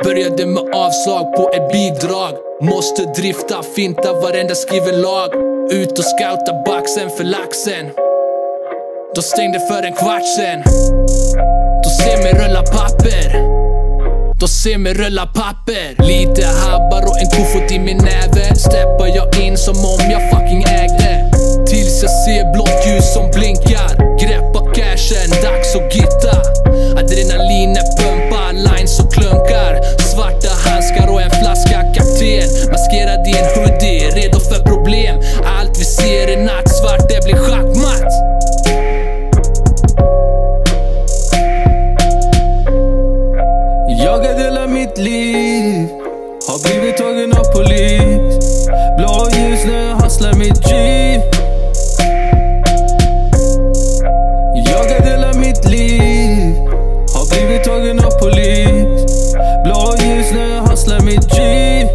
Började med avslag på ett bidrag. Måste drifta, finta varenda skriven lag. Ut och scouta baxen för laxen. Då stängde för en kvart sen. Då ser mig rulla papper. Då ser mig rulla papper. Lite habbar och en kofot i min näve. Steppar jag in som om jag fucking ägde. Tills jag ser blått ljus som blinkar. Greppa cashen, dags att gitta. Adrenalinet pumpar, lines och klunkar. Svarta handskar och en flaska kapten. Maskerad i en hoodie, redo för problem. Allt vi ser är nattsvart, det blir schackmatt. Jag är hela mitt liv. Har blivit tagen av polis. Blå ljus när jag hasslar mitt G. Jag är hela mitt liv. Har blivit tagen av polis. Blå ljus när jag hasslar mitt G.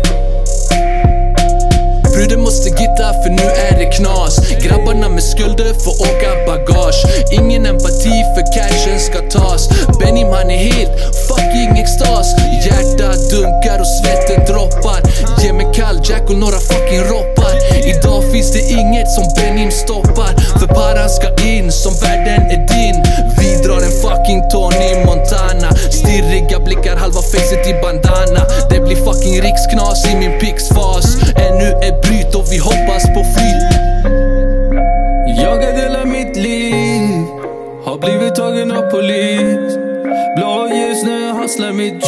Bruden måste gitta för nu är det knas. Grabbarna med skulder får åka bagage. Ingen empati för cashen ska tas. Benim han är helt fucking extas. Hjärtat dunkar och svetten droppar. Ge mig kall jack och några fucking roppar. Idag finns det inget som Benim stoppar. För paran ska in som världen är din. Vi drar en fucking Tony Montana. Stirriga blickar, halva facet i bandana. Det blir fucking riksknas i min pixfas. Ännu ett bryt och vi hoppas på flyt. Jag är hela mitt liv. Har blivit tagen av polis. Blå ljus när jag hasslar mitt G.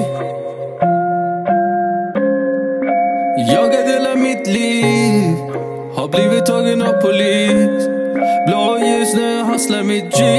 Jag är hela mitt liv. Har blivit tagen av polis. Blå ljus när jag hasslar mitt G.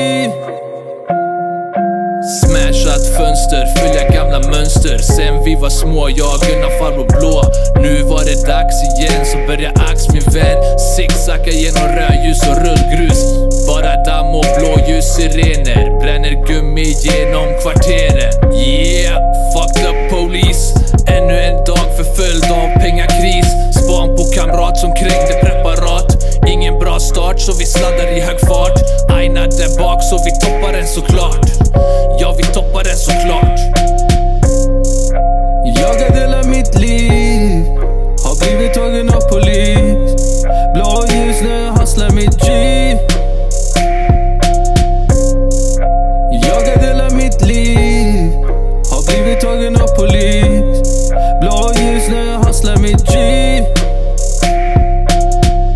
Smashat fönster, följa gamla mönster. Sen vi var små, jag och farbror blå. Nu var det dags igen, så börjar ax min vän. Zigzacka genom rödljus och rullgrus. Bara damm och blåljus, sirener. Bränner gummi genom kvarteren. Yeah, fucked up police. Ännu en dag förföljd av pengakris. Span på kamrat som krängde preparat. Ingen bra start så vi sladdar i hög fart. Aina där bak så vi toppar den såklart. Ja, vi toppar den såklart. Jag är hela mitt liv. Har blivit tagen av polis.